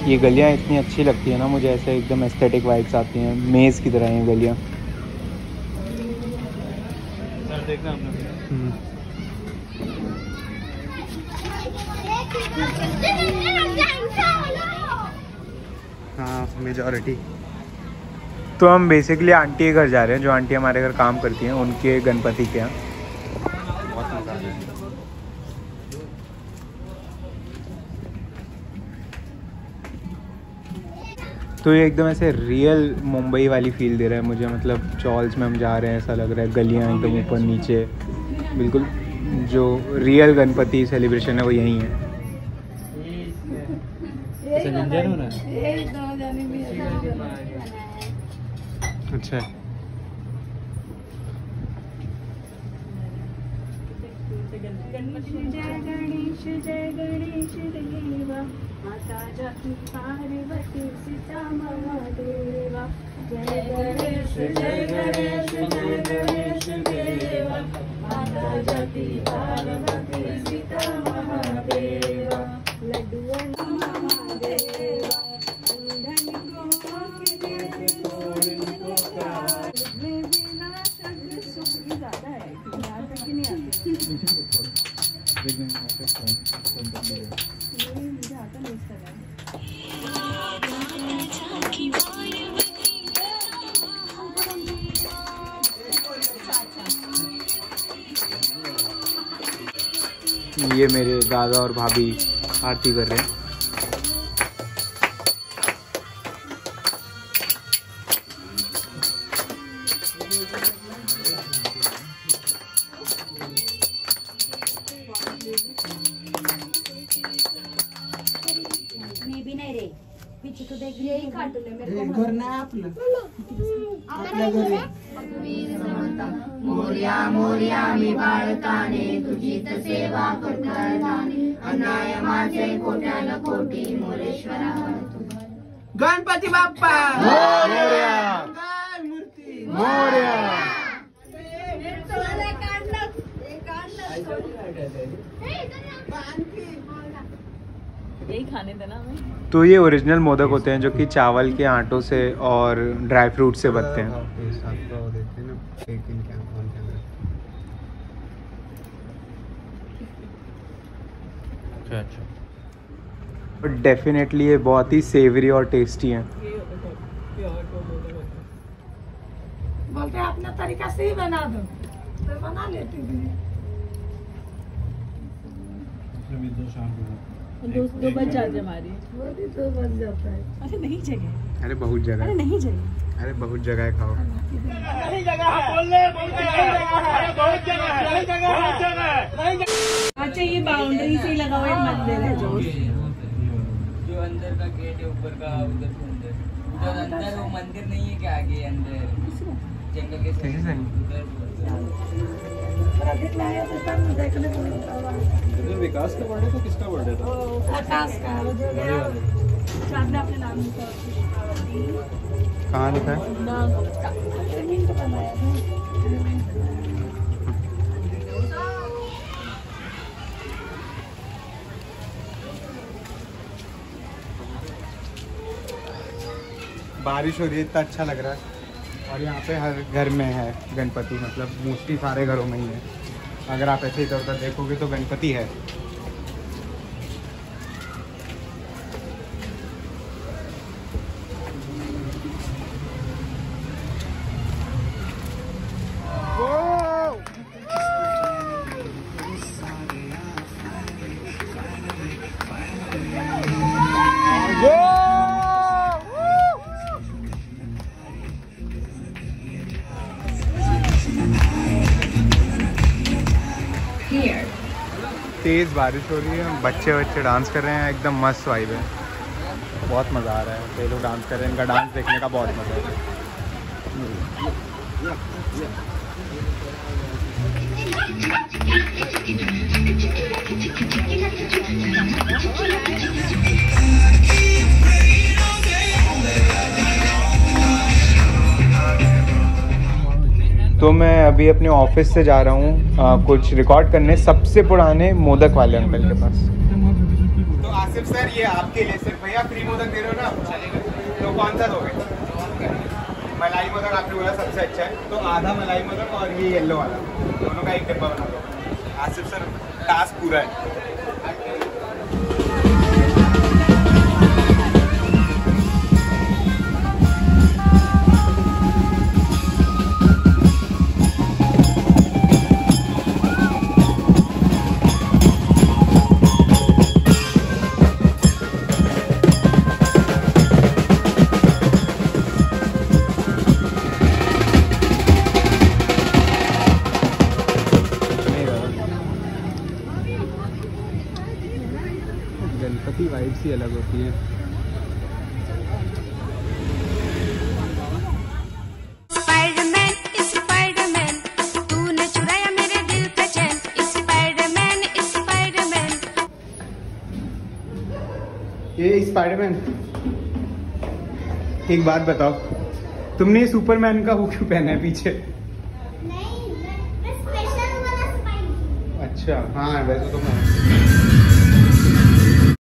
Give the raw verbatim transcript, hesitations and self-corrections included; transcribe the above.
ये गलियाँ इतनी अच्छी लगती है ना मुझे, ऐसे एकदम एस्थेटिक वाइब्स आती हैं, मेज़ की तरह हैं गलियाँ। सर देखना आपने। हाँ मेजॉरिटी। तो हम बेसिकली आंटी के घर जा रहे हैं, जो आंटी हमारे घर काम करती हैं, उनके गणपति के यहाँ। बहुत मज़ा आ रहा है। तो ये एकदम ऐसे रियल मुंबई वाली फील दे रहा है मुझे, मतलब चॉल्स में हम जा रहे हैं ऐसा लग रहा है, गलियाँ एकदम ऊपर नीचे, बिल्कुल जो रियल गणपति सेलिब्रेशन है वो यहीं है। अच्छा जय गणेश जय गणेश देवा, माता जाकी पार्वती सीता महादेवा। जय गणेश जय गणेश जय गणेश देवा, माता जाकी पार्वती सीता महादेवा। लड्डू महादेवा ये मेरे दादा और भाभी आरती कर रहे हैं। मी भी नाही रे, पीछे तो देख यही काटून मेरे को घर नाही आपलं आपल्या घरी। मोर्या मोर्या मी बाळकाने, तुझीच सेवा करताने, अन्याय माझे कोट्याला कोटी, मोरेश्वरा गणपती बाप्पा मोरया मंगल मूर्ती मोरया। यही खाने देना हमें। तो ये ओरिजिनल मोदक होते हैं जो कि चावल के आटों से और ड्राई फ्रूट से बनते हैं। अच्छा अच्छा। बट डेफिनेटली ये बहुत ही सेवरी और टेस्टी हैं। बोलते हैं अपना तरीका से ही बना दो, तो बना लेते हैं। दो शाम को दो दो बज जाते हमारी। वो भी तो बन जाता है। अरे नहीं जगह, अरे बहुत जगह अरे है, नहीं जगह, अरे बहुत जगह है, खाओ। नहीं जगह है, बोल रहे बहुत जगह है, बहुत जगह है, नहीं जगह है, जगह है। अच्छा ये बाउंड्री से ही लगा हुआ एक मंदिर है जो जो अंदर का गेट है ऊपर का, उधर से अंदर उधर अंदर वो मंदिर नहीं है क्या आगे अंदर जंगल के कैसे सही? उधर विकास का बर्थडे तो किसका बर्थडे था? आकाश का साथ में अपने नाम लिखा कहाँ लिखा है? बारिश हो रही है, इतना अच्छा लग रहा है। और यहाँ पे हर घर में है गणपति, मतलब मोस्टली सारे घरों में ही है। अगर आप ऐसे इधर उधर देखोगे तो गणपति है। तेज़ बारिश हो रही है, बच्चे बच्चे डांस कर रहे हैं, एकदम मस्त वाइब है, बहुत मज़ा आ रहा है। ये लोग डांस कर रहे हैं, इनका डांस देखने का बहुत मज़ा है। तो मैं अभी अपने ऑफिस से जा रहा हूँ कुछ रिकॉर्ड करने, सबसे पुराने मोदक वाले अंकल के पास। तो आसिफ आसिफ सर ये आपके लिए सिर्फ भैया फ्री मोदक दे रहे हो ना चलेगा तो कौन सा दोगे? मलाई मोदक आपने बोला सबसे अच्छा है तो आधा मलाई मोदक और ये येलो वाला दोनों का एक डब्बा बना दो। आसिफ सर टास्क पूरा है। गणपति वाइब सी अलग होती है। स्पाइडरमैन स्पाइडरमैन तूने चुराया मेरे दिल का चैन स्पाइडरमैन स्पाइडरमैन। ये स्पाइडरमैन एक बात बताओ तुमने सुपरमैन का वो क्यों पहना है पीछे? नहीं मैं स्पेशल वाला स्पाइडर। अच्छा हाँ वैसे तो मैं